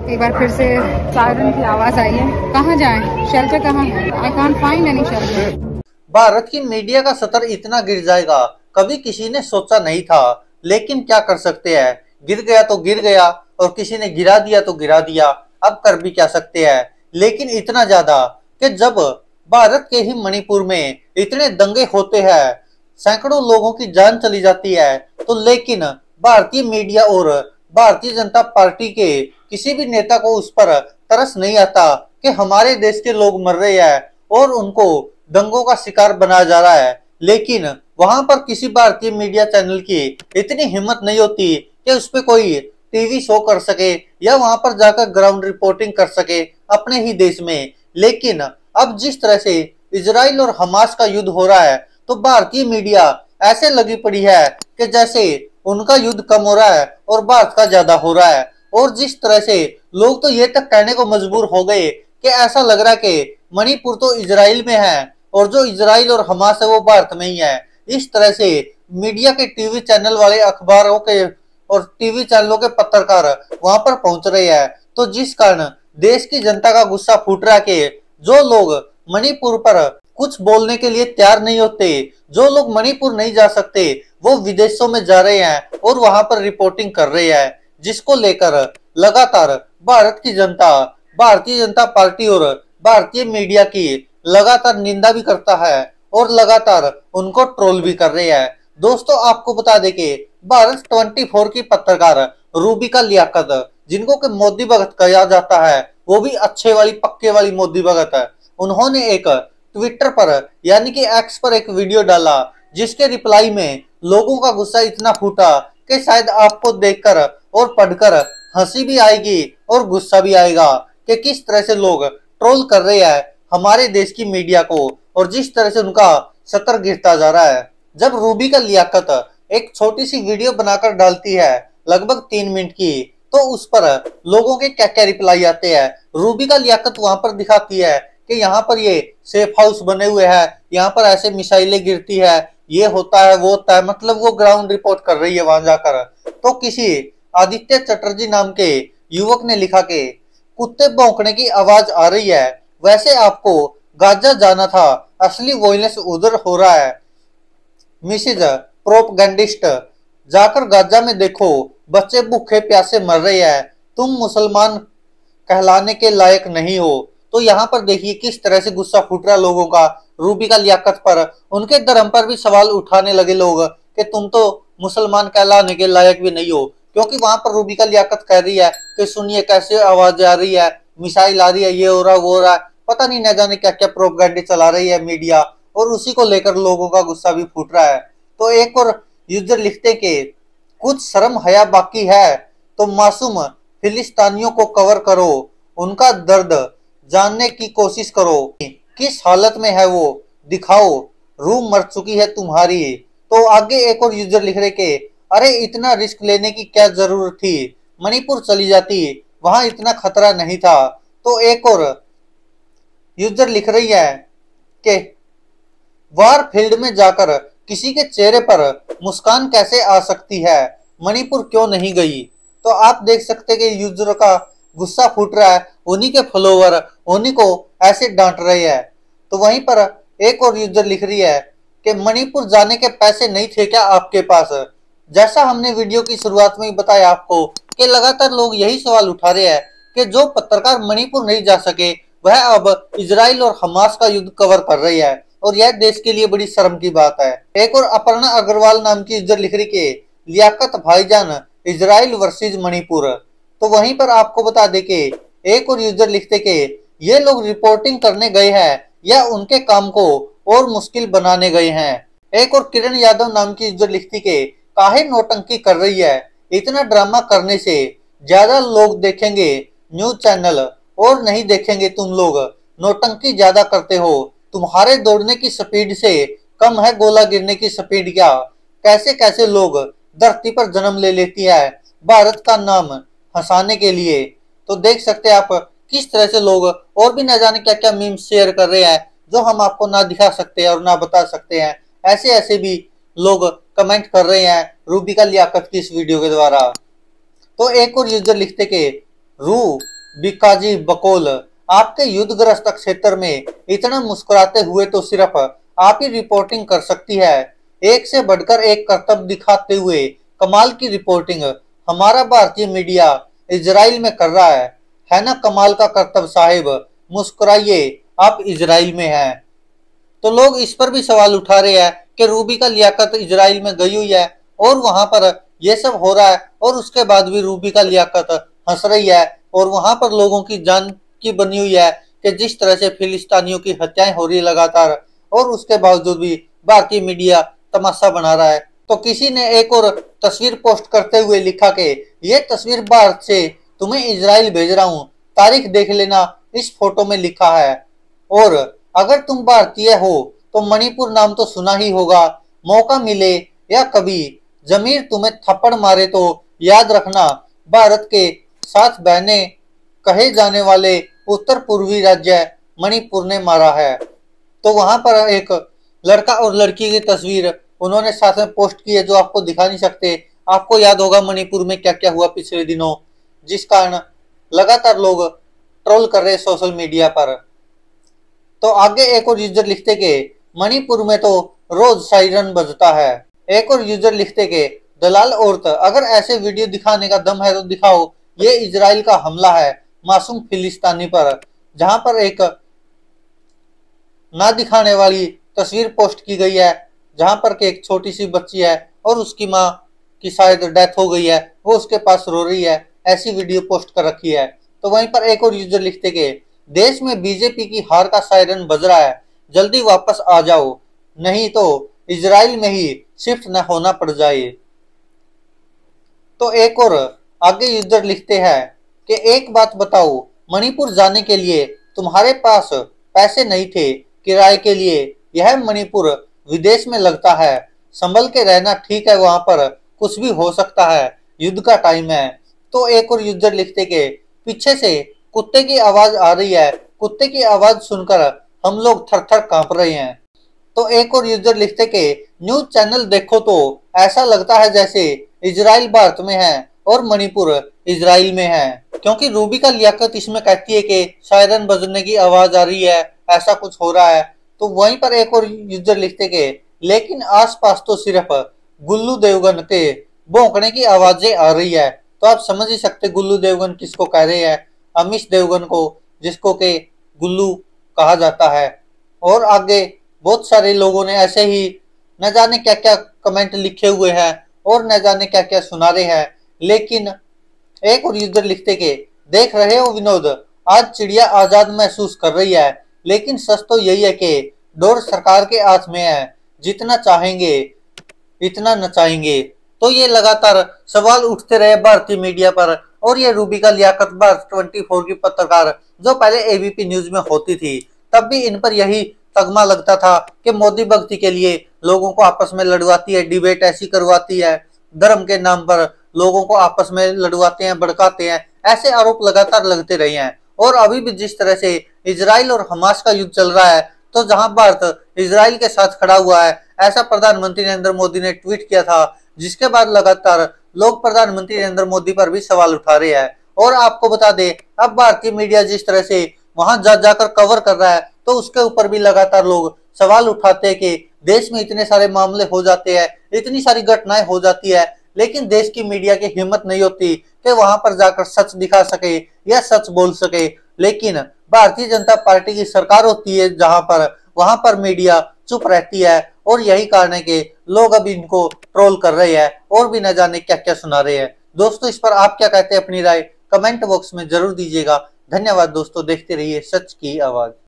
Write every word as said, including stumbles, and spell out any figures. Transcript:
एक बार फिर से सायरन की आवाज आई है। कहाँ जाएं? शेल्टर कहाँ है? I can't find any shelter. Bharat की मीडिया का स्तर इतना गिर जाएगा कभी किसी ने सोचा नहीं था, लेकिन क्या कर सकते हैं, गिर गया तो गिर गया और किसी ने गिरा दिया तो गिरा दिया, अब कर भी क्या सकते हैं। लेकिन इतना ज्यादा कि जब भारत के ही मणिपुर में इतने दंगे होते हैं, सैकड़ों लोगों की जान चली जाती है, तो लेकिन भारतीय मीडिया और भारतीय जनता पार्टी के किसी भी नेता को उस पर तरस नहीं आता कि हमारे देश के लोग मर रहे हैं और उनको दंगों का शिकार बनाया जा रहा है। लेकिन वहां पर किसी भारतीय मीडिया चैनल की इतनी हिम्मत नहीं होती कि उस पर कोई टीवी शो कर सके या वहां पर जाकर ग्राउंड रिपोर्टिंग कर सके अपने ही देश में। लेकिन अब जिस तरह से इजराइल और हमास का युद्ध हो रहा है, तो भारतीय मीडिया ऐसे लगी पड़ी है कि जैसे उनका युद्ध कम हो रहा है और भारत का ज्यादा हो रहा है। और जिस तरह से लोग तो ये तक कहने को मजबूर हो गए कि ऐसा लग रहा है कि मणिपुर तो इजराइल में है और जो इजराइल और हमास है वो भारत में ही है। इस तरह से मीडिया के टीवी चैनल वाले, अखबारों के और टीवी चैनलों के पत्रकार वहां पर पहुंच रहे हैं, तो जिस कारण देश की जनता का गुस्सा फूट रहा है कि जो लोग मणिपुर पर कुछ बोलने के लिए तैयार नहीं होते, जो लोग मणिपुर नहीं जा सकते, वो विदेशों में जा रहे हैं और वहां पर रिपोर्टिंग कर रहे हैं, जिसको लेकर लगातार भारत की जनता, भारतीय जनता पार्टी और भारतीय मीडिया की लगातार निंदा भी करता है और लगातार उनको ट्रोल भी कर रहे हैं। दोस्तों, आपको बता दें कि भारत चौबीस की पत्रकार रूबिका लियाकत, जिनको कि मोदी भगत कहा जाता है, वो भी अच्छे वाली पक्के वाली मोदी भगत है, उन्होंने एक ट्विटर पर यानी कि एक्स पर एक वीडियो डाला, जिसके रिप्लाई में लोगों का गुस्सा इतना फूटा कि शायद आपको देखकर और पढ़कर हंसी भी आएगी और गुस्सा भी आएगा कि किस तरह से लोग ट्रोल कर रहे हैं हमारे देश की मीडिया को और जिस तरह से उनका सतर गिरता जा रहा है। जब रूबिका लियाकत एक छोटी सी वीडियो बनाकर डालती है लगभग तीन मिनट की, तो उस पर लोगों के क्या क्या रिप्लाई आते हैं। रूबिका लियाकत वहां पर दिखाती है कि यहाँ पर ये सेफ हाउस बने हुए हैं, यहाँ पर ऐसे मिसाइलें गिरती है, ये होता है वो होता है, मतलब वो ग्राउंड रिपोर्ट कर रही है वहां जाकर। तो किसी आदित्य चटर्जी नाम के युवक ने लिखा कि कुत्ते भौंकने की आवाज आ रही है, वैसे आपको गाजा जाना था, असली वॉयलेंस उधर हो रहा है। मिसिज प्रोपगैंडिस्ट, जाकर गाजा में देखो, बच्चे भूखे प्यासे मर रहे हैं, तुम मुसलमान कहलाने के लायक नहीं हो। तो यहाँ पर देखिए किस तरह से गुस्सा फूट रहा लोगों का रूबिका लियाकत पर, उनके धर्म पर भी सवाल उठाने लगे लोग कि तुम तो मुसलमान कहलाने के लायक भी नहीं हो, क्योंकि वहां पर रूबिका लियाकत कह रही है कि सुनिए कैसे आवाज आ रही है, मिसाइल आ रही है, ये हो रहा वो हो रहा है, पता नहीं न जाने क्या क्या प्रोपेगेंडा चला रही है मीडिया, और उसी को लेकर लोगों का गुस्सा भी फूट रहा है। तो एक और यूजर लिखते कि कुछ शर्म हया बाकी है तो मासूम फिलिस्तीनियों को कवर करो, उनका दर्द जानने की कोशिश करो, किस हालत में है वो दिखाओ, रूह मर चुकी है तुम्हारी। तो आगे एक और यूजर लिख रहे के अरे इतना रिस्क लेने की क्या जरूरत थी, मणिपुर चली जाती, वहां इतना खतरा नहीं था। तो एक और यूजर लिख रही है कि वार फील्ड में जाकर किसी के चेहरे पर मुस्कान कैसे आ सकती है, मणिपुर क्यों नहीं गई। तो आप देख सकते कि यूजर का गुस्सा फूट रहा है, उन्हीं के फॉलोवर उन्हीं को ऐसे डांट रहे हैं। तो वहीं पर एक और यूजर लिख रही है कि मणिपुर जाने के पैसे नहीं थे क्या आपके पास। जैसा हमने वीडियो की शुरुआत में ही बताया आपको कि लगातार लोग यही सवाल उठा रहे हैं कि जो पत्रकार मणिपुर नहीं जा सके वह अब इजराइल और हमास का युद्ध कवर कर रही है, और यह देश के लिए बड़ी शर्म की बात है। एक और अपर्णा अग्रवाल नाम की यूजर लिख रही के लियाकत भाईजान इजराइल वर्सेस मणिपुर। तो वहीं पर आपको बता दे के एक और यूजर लिखते के ये लोग रिपोर्टिंग करने गए हैं या उनके काम को और मुश्किल बनाने गए हैं। एक और किरण यादव नाम की यूजर लिखती के काहे नौटंकी कर रही है, इतना ड्रामा करने से ज्यादा लोग देखेंगे न्यूज चैनल और नहीं देखेंगे, तुम लोग नौटंकी ज्यादा करते हो, तुम्हारे दौड़ने की स्पीड से कम है गोला गिरने की स्पीड क्या। कैसे कैसे लोग धरती पर जन्म ले लेती है भारत का नाम हंसाने के लिए। तो देख सकते हैं आप किस तरह से लोग और भी न जाने क्या क्या मीम शेयर कर रहे हैं जो हम आपको ना दिखा सकते हैं और ना बता सकते हैं। ऐसे ऐसे भी लोग कमेंट कर रहे हैं रूबिका लियाकत की इस वीडियो के द्वारा। तो एक और यूजर लिखते के रू बिकाजी बकौल, आपके युद्धग्रस्त क्षेत्र में इतना मुस्कुराते हुए तो सिर्फ आप ही रिपोर्टिंग कर सकती है। एक से बढ़कर एक करतब दिखाते हुए कमाल की रिपोर्टिंग हमारा भारतीय मीडिया इजराइल में कर रहा है है ना कमाल का करतब साहिब, मुस्कुराइए, आप इजराइल में हैं। तो लोग इस पर भी सवाल उठा रहे हैं कि रूबी का लियाकत इजराइल में गई हुई है और वहां पर यह सब हो रहा है, और उसके बाद भी रूबी का लियाकत हंस रही है और वहां पर लोगों की जान की बनी हुई है कि जिस तरह से फिलिस्तीनियों की हत्याएं हो रही लगातार, और उसके बावजूद भी भारतीय मीडिया तमाशा बना रहा है। तो किसी ने एक और तस्वीर पोस्ट करते हुए लिखा कि यह तस्वीर भारत से तुम्हें इजराइल भेज रहा हूं, तारीख देख लेना, इस फोटो में लिखा है। और अगर तुम भारतीय हो तो मणिपुर नाम तो सुना ही होगा, मौका मिले या कभी जमीर तुम्हें थप्पड़ मारे तो याद रखना भारत के साथ बहने कहे जाने वाले उत्तर पूर्वी राज्य मणिपुर ने मारा है। तो वहां पर एक लड़का और लड़की की तस्वीर उन्होंने साथ में पोस्ट की है, जो आपको दिखा नहीं सकते। आपको याद होगा मणिपुर में क्या क्या हुआ पिछले दिनों, जिस कारण लगातार लोग ट्रोल कर रहे सोशल मीडिया पर। तो आगे एक और यूजर लिखते के मणिपुर में तो रोज सायरन बजता है। एक और यूजर लिखते के दलाल औरत, अगर ऐसे वीडियो दिखाने का दम है तो दिखाओ, ये इजराइल का हमला है मासूम फिलिस्तीनी पर, जहां पर एक ना दिखाने वाली तस्वीर पोस्ट की गई है, जहां पर के एक छोटी सी बच्ची है और उसकी माँ की शायद डेथ हो गई है, वो उसके पास रो रही है, ऐसी वीडियो पोस्ट कर रखी है। तो वहीं पर एक और यूजर लिखते के देश में बीजेपी की हार का सायरन बज रहा है, जल्दी वापस आ जाओ, नहीं तो इजराइल में ही शिफ्ट न होना पड़ जाए। तो एक और आगे यूजर लिखते हैं कि एक बात बताओ, मणिपुर जाने के लिए तुम्हारे पास पैसे नहीं थे किराए के लिए, यह मणिपुर विदेश में लगता है, संभल के रहना, ठीक है वहां पर कुछ भी हो सकता है, युद्ध का टाइम है। तो एक और यूजर लिखते के पीछे से कुत्ते की आवाज आ रही है, कुत्ते की आवाज सुनकर हम लोग थर थर कांप रहे हैं। तो एक और यूजर लिखते के न्यूज चैनल देखो तो ऐसा लगता है जैसे इजराइल भारत में है और मणिपुर इजराइल में है, क्योंकि रूबी का लियाकत इसमें कहती है कि सायरन बजने की आवाज आ रही है, ऐसा कुछ हो रहा है। तो वहीं पर एक और यूजर लिखते के लेकिन आसपास तो सिर्फ गुल्लू देवगन के भौंकने की आवाजें आ रही है। तो आप समझ ही सकते गुल्लू देवगन किसको कह रहे हैं, अमीश देवगन को, जिसको के गुल्लू कहा जाता है। और आगे बहुत सारे लोगों ने ऐसे ही न जाने क्या क्या कमेंट लिखे हुए हैं और न जाने क्या क्या सुना रहे हैं। लेकिन एक और यूजर लिखते के देख रहे हो विनोद, आज चिड़िया आजाद महसूस कर रही है, लेकिन सच तो यही है कि डोर सरकार के हाथ में है, जितना चाहेंगे इतना नचाएंगे। तो ये लगातार सवाल उठते रहे भारतीय मीडिया पर। और ये रूबी का लियाकत भारत चौबीस की पत्रकार जो पहले एबीपी न्यूज में होती थी, तब भी इन पर यही तगमा लगता था कि मोदी भक्ति के लिए लोगों को आपस में लड़वाती है, डिबेट ऐसी करवाती है, धर्म के नाम पर लोगों को आपस में लड़वाते हैं, भड़काते हैं, ऐसे आरोप लगातार लगते रहे हैं। और अभी भी जिस तरह से इजराइल और हमास का युद्ध चल रहा है, तो जहां भारत इजराइल के साथ खड़ा हुआ है, ऐसा प्रधानमंत्री नरेंद्र मोदी ने ट्वीट किया था, जिसके बाद लगातार लोग प्रधानमंत्री नरेंद्र मोदी पर भी सवाल उठा रहे हैं। और आपको बता दें, अब भारतीय मीडिया जिस तरह से वहां जा जाकर कवर कर रहा है, तो उसके ऊपर भी लगातार लोग सवाल उठाते हैं कि देश में इतने सारे मामले हो जाते हैं, इतनी सारी घटनाएं हो जाती है, लेकिन देश की मीडिया की हिम्मत नहीं होती कि वहां पर जाकर सच दिखा सके या सच बोल सके। लेकिन भारतीय जनता पार्टी की सरकार होती है जहां पर, वहां पर मीडिया चुप रहती है। और यही कारण है कि लोग अभी इनको ट्रोल कर रहे हैं और भी न जाने क्या क्या सुना रहे हैं। दोस्तों, इस पर आप क्या कहते हैं, अपनी राय कमेंट बॉक्स में जरूर दीजिएगा। धन्यवाद दोस्तों, देखते रहिए सच की आवाज।